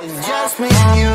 Just me and you.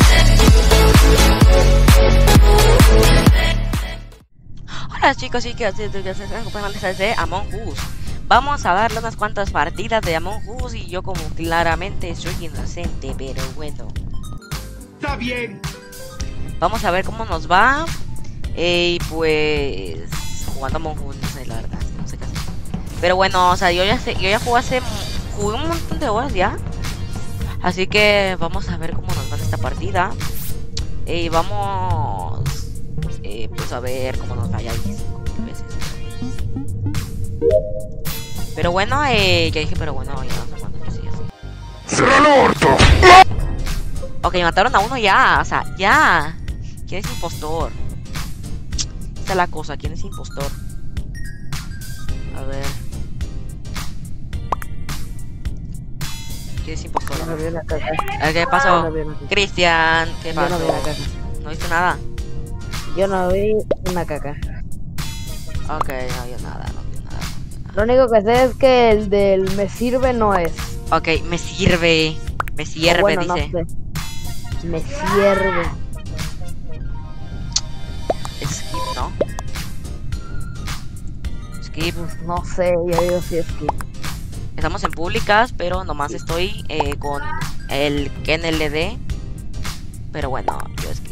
Hola chicos y chicas, de Among Us. Vamos a darle unas cuantas partidas de Among Us y yo como claramente soy inocente, pero bueno. Está bien. Vamos a ver cómo nos va. Y pues jugando Among Us, no sé la verdad, no sé qué hacer. Pero bueno, o sea, yo ya jugué un montón de horas ya. Así que vamos a ver cómo nos va en esta partida. Y vamos pues a ver cómo nos vaya veces. Pero bueno, ya dije, pero bueno, ya no sé cuántos veces. ¡Cierra el orto! Ok, mataron a uno ya, o sea, ya. ¿Quién es impostor? Esta es la cosa, ¿quién es impostor? A ver. ¿Quién es impostor? Yo no vi una caca. A ver, ¿qué Yo pasó? no vi una caca. Cristian, ¿qué Yo pasó? no vi una caca. ¿No viste nada? Yo no vi una caca. Ok, no vio nada, no vio nada. Lo único que sé es que el del me sirve no es. Ok, me sirve, O bueno, no dice. sé. Me sirve. Skip, ¿no? Skip. Pues no sé, yo digo si es que. Estamos en públicas, pero nomás estoy con el KNLD. Pero bueno, yo skip.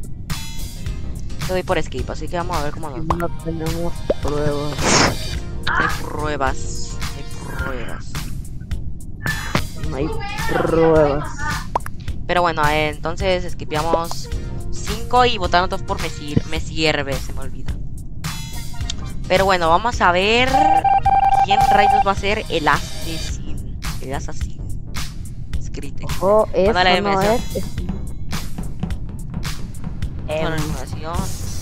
Yo doy por skip, así que vamos a ver cómo nos va. No tenemos pruebas. Hay pruebas, hay pruebas. No hay pruebas. Pero bueno, entonces skipeamos 5 y votaron 2 por me sirve, se me olvida. Pero bueno, vamos a ver quién rayos va a ser el asesino. El asesino. Escrite. Ojo, eso Mándale la no invitación. es. Con la animación.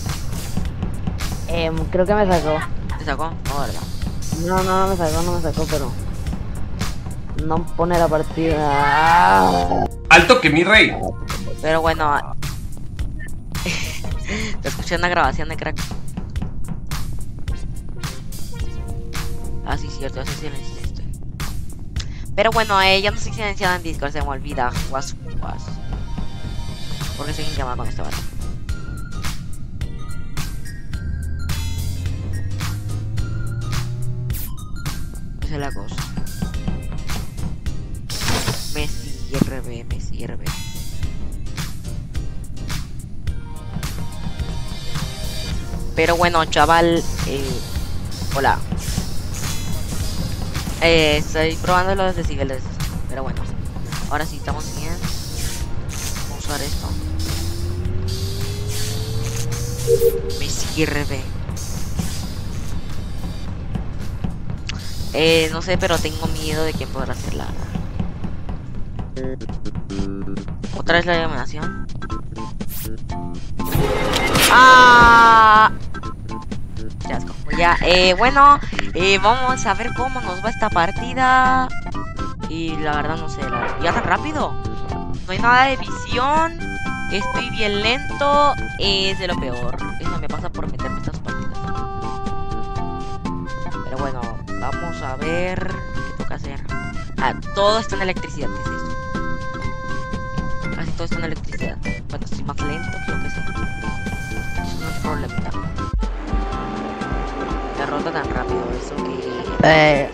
Creo que me sacó. ¿Te sacó? No, ¿verdad? No me sacó, pero no pone la partida. ¡Alto que mi rey! Pero bueno. Te escuché en la grabación de crack. Ah, sí, cierto, hace silencio esto. Pero bueno, ya no estoy silenciada en Discord, se me olvida. Guas. Porque estoy en llamada con este vato. Esa es la cosa. Me sirve. Pero bueno, chaval, hola. Estoy probando los decibeles. Pero bueno, ahora sí estamos bien. Vamos a usar esto. Me sirve. No sé, pero tengo miedo de quién podrá hacerla. Otra vez la iluminación. ¡Ah! Qué asco. Ya, bueno, vamos a ver cómo nos va esta partida. Y la verdad no sé, ya tan rápido. No hay nada de visión. Estoy bien lento. Es de lo peor. Eso me pasa por meterme estas partidas. Pero bueno, vamos a ver qué toca hacer. Ah, todo está en electricidad. ¿Qué es esto? Casi todo está en electricidad. Bueno, estoy más lento, creo que sí. Eso no es problema. Derrota tan rápido eso que...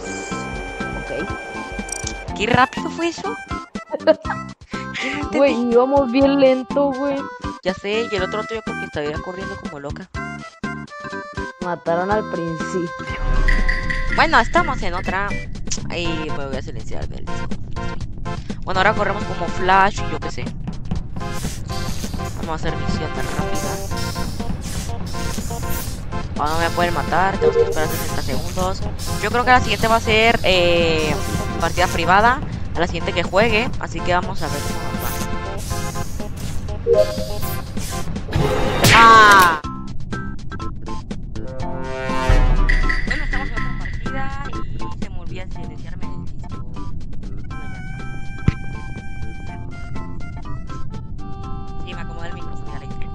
Ok. ¿Qué rápido fue eso? Güey, íbamos bien lento, güey. Ya sé, y el otro yo creo que estaba corriendo como loca. Mataron al principio. Bueno, estamos en otra. Ahí me voy a silenciar del Discord. Bueno, ahora corremos como Flash y yo qué sé. Vamos a hacer misión tan rápida. Ahora no me pueden matar, tenemos que esperar 60 segundos. Yo creo que la siguiente va a ser partida privada. A la siguiente que juegue, así que vamos a ver cómo nos va. ¡Ah! Bueno, estamos en otra partida y se me olvida silenciarme en el Discord. Sí, me acomoda el micrófono, ya le dije.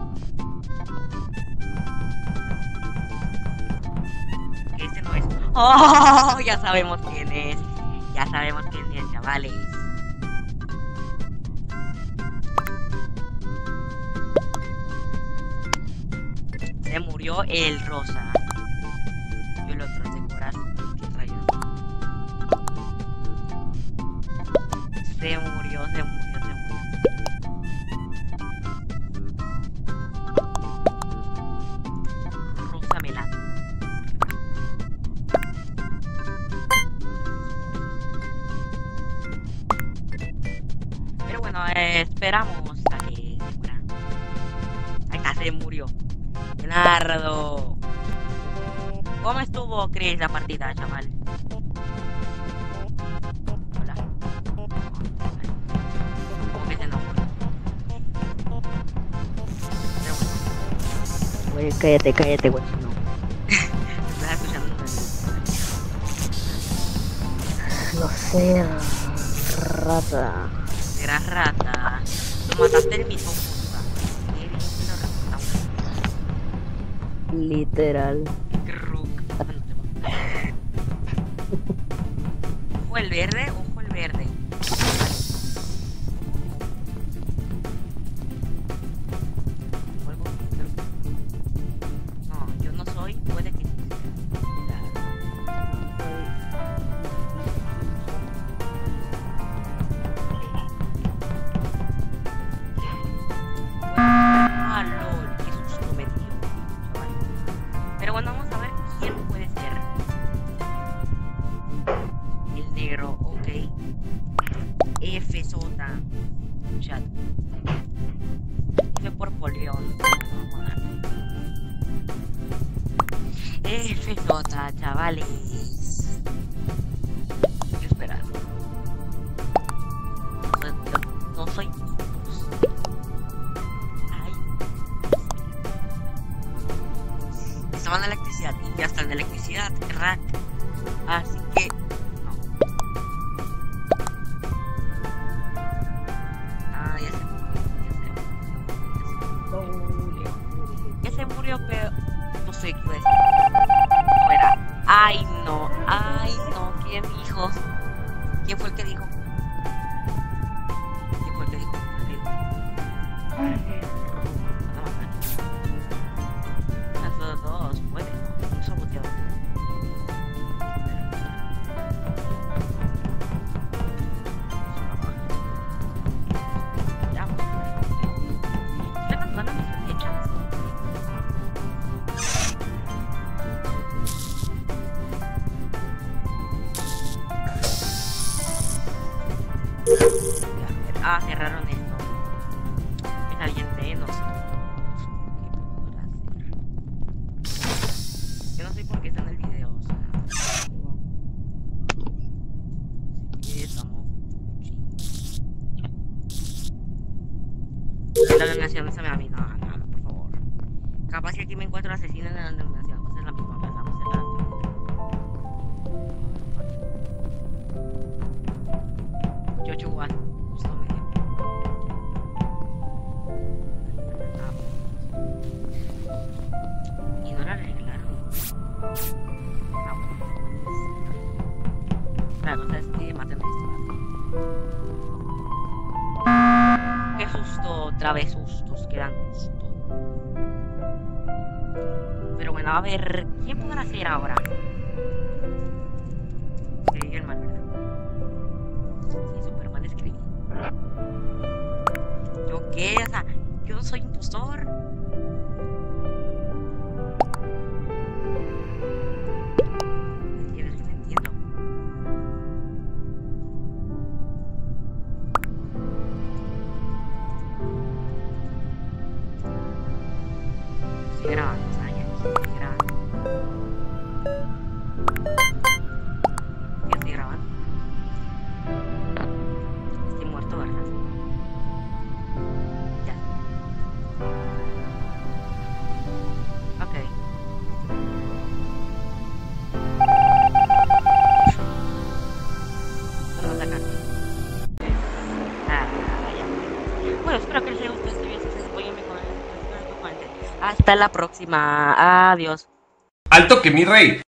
Este no es. ¡Oh! Ya sabemos quién es. Ya sabemos quién es, chavales. murió el rosa. Yo el otro, el de corazón. ¿Qué rayos? Se murió. Rosa melán. Pero bueno, esperamos a que se muera. Acá se murió. Leonardo. ¿Cómo estuvo, Chris, la partida, chaval? Hola. ¿Cómo que se enojó? Pero bueno. Oye, cállate, güey. No. Estás escuchando Lo sé, rata. Era rata. Lo mataste el mismo puta. Qué bien que lo resultamos. Literal. Kruk. Ojo el verde, ojo el verde. No, yo no soy, puede que sí. Ah, lol, qué susto me dio, chaval. Pero bueno, vamos a ver quién puede ser. El negro, ok. F Sota. Chat. F por Polión. Vamos a ver. F Sota, chavales. ¿Qué esperas? No soy. Ay. Estaba en la electricidad y ya está en la electricidad, crack. Así que no. Ah, ya se murió, pero no sé qué iba a decir. No era. Ay no, ¿quién dijo? ¿Quién fue el que dijo? ¿Quién fue el que dijo? Las dos, puede. Un saboteador. Ya, le mandan a mis flechas. Ah, cerraron esto. Es alguien de nosotros. ¿Qué podrá hacer? Yo no sé por qué está en el video, o sea. Sí, estamos. La denominación, esa me da a mí, no, por favor. Capaz que aquí me encuentro asesino en la denominación, pues es la misma cosa, vamos a cerrar. Yo igual, justo medio. Y no la arreglaron. La cosa es que maten a este. Qué susto, otra vez sustos, que dan gusto. Pero bueno, a ver, ¿quién podrá ser ahora? Escribí el mal, ¿verdad? Sí, súper mal escribí. ¿Yo qué? O sea, yo no soy impostor. No entiendo. Estoy grabando, o sea, ya estoy grabando. Ya estoy grabando. Estoy muerto, ¿verdad? Ya. Ok. Vamos a sacar. Ya. Bueno, espero que les haya gustado este video. Si les apóyenme con el. Hasta la próxima. Adiós. Alto que mi rey.